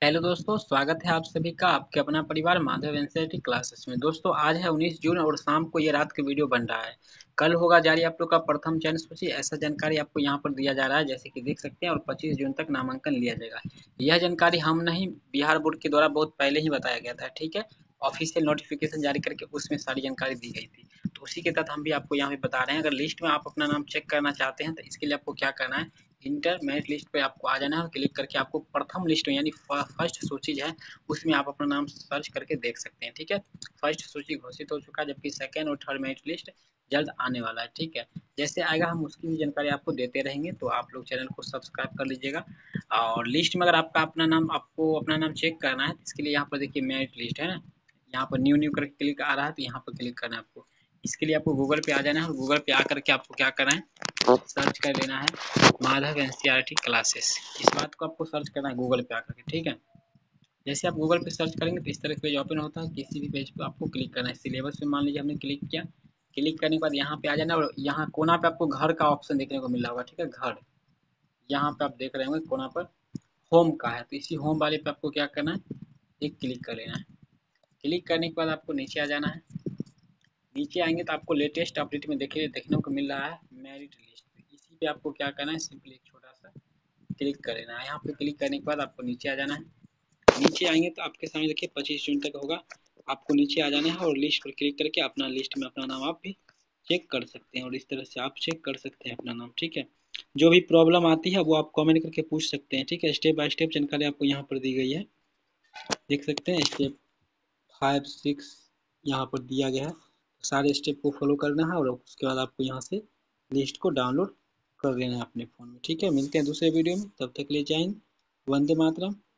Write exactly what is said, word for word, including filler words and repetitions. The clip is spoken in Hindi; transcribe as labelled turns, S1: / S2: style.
S1: हेलो दोस्तों, स्वागत है आप सभी का आपके अपना परिवार माधव एनसीईआरटी क्लासेस में। दोस्तों आज है उन्नीस जून और शाम को ये रात के वीडियो बन रहा है। कल होगा जारी आप लोग का प्रथम चयन सूची, ऐसा जानकारी आपको यहाँ पर दिया जा रहा है जैसे कि देख सकते हैं। और पच्चीस जून तक नामांकन लिया जाएगा। यह जानकारी हम नहीं, बिहार बोर्ड के द्वारा बहुत पहले ही बताया गया था। ठीक है, ऑफिशियल नोटिफिकेशन जारी करके उसमें सारी जानकारी दी गई थी। तो उसी के तहत हम भी आपको यहाँ पे बता रहे हैं। अगर लिस्ट में आप अपना नाम चेक करना चाहते हैं तो इसके लिए आपको क्या करना है, इंटर मेरिट लिस्ट पे आपको आ जाना है और क्लिक करके आपको प्रथम लिस्ट में यानी फर्स्ट सूची है उसमें आप अपना नाम सर्च करके देख सकते हैं। ठीक है, फर्स्ट सूची घोषित हो चुका है जबकि सेकंड और थर्ड मेरिट लिस्ट जल्द आने वाला है। ठीक है, जैसे आएगा हम उसकी भी जानकारी आपको देते रहेंगे, तो आप लोग चैनल को सब्सक्राइब कर लीजिएगा। और लिस्ट में अगर आपका अपना नाम आपको अपना नाम चेक करना है तो इसके लिए यहाँ पर देखिए मेरिट लिस्ट है ना, यहाँ पर न्यू न्यू करके क्लिक आ रहा है तो यहाँ पर क्लिक करना है आपको। इसके लिए आपको गूगल पे आ जाना है और गूगल पे आकर के आपको क्या करना है, सर्च कर लेना है माधव एनसीईआरटी क्लासेस। इस बात को आपको सर्च करना है गूगल पे आकर के। ठीक है, जैसे आप गूगल पे सर्च करेंगे तो इस तरह का पेज ओपन होता है। किसी भी पेज पे आपको क्लिक करना है। सिलेबस पे मान लीजिए हमने क्लिक किया, क्लिक करने के बाद यहाँ पे आ जाना और यहाँ कोना पे आपको घर का ऑप्शन देखने को मिल रहा होगा। ठीक है, घर यहाँ पे आप देख रहे होंगे कोना पर होम का है, तो इसी होम वाले पे आपको क्या करना है, एक क्लिक कर लेना है। क्लिक करने के बाद आपको नीचे आ जाना है। नीचे आएंगे तो आपको लेटेस्ट अपडेट में देखिए देखने को मिल रहा है मेरिट लिस्ट। इसी पे आपको क्या करना है, सिंपली एक छोटा सा क्लिक कर लेना है। यहाँ पे क्लिक करने के बाद आपको नीचे आ जाना है। नीचे आएंगे तो आपके सामने देखिए पच्चीस जून तक होगा। आपको नीचे आ जाना है और लिस्ट पर क्लिक करके अपना लिस्ट में अपना नाम आप भी चेक कर सकते हैं और इस तरह से आप चेक कर सकते हैं अपना नाम। ठीक है, जो भी प्रॉब्लम आती है वो आप कमेंट करके पूछ सकते हैं। ठीक है, स्टेप बाय स्टेप जानकारी आपको यहाँ पर दी गई है, देख सकते हैं। स्टेप फाइव सिक्स यहाँ पर दिया गया है, सारे स्टेप को फॉलो करना है और उसके बाद आपको यहाँ से लिस्ट को डाउनलोड कर लेना है अपने फ़ोन में। ठीक है, मिलते हैं दूसरे वीडियो में, तब तक ले जय हिंद, वंदे मातरम।